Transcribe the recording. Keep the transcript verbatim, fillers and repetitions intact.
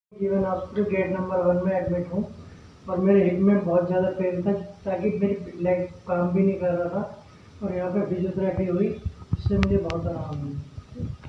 जीवन hospital gate number one में admit हूँ और मेरे हिप में बहुत ज़्यादा पेन था, ताकि मेरी लेग काम भी नहीं कर रहा था और यहाँ पे फिजियोथेरेपी हुई, इससे मुझे बहुत आराम मिला।